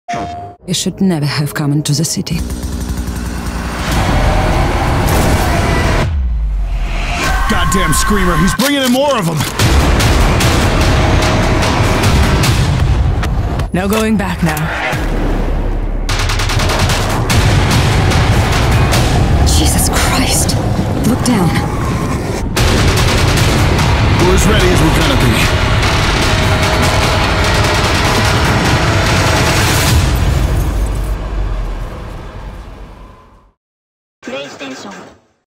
You should never have come into the city. Goddamn screamer, he's bringing in more of them! No going back now. Jesus Christ. Look down. We're as ready as we're gonna be.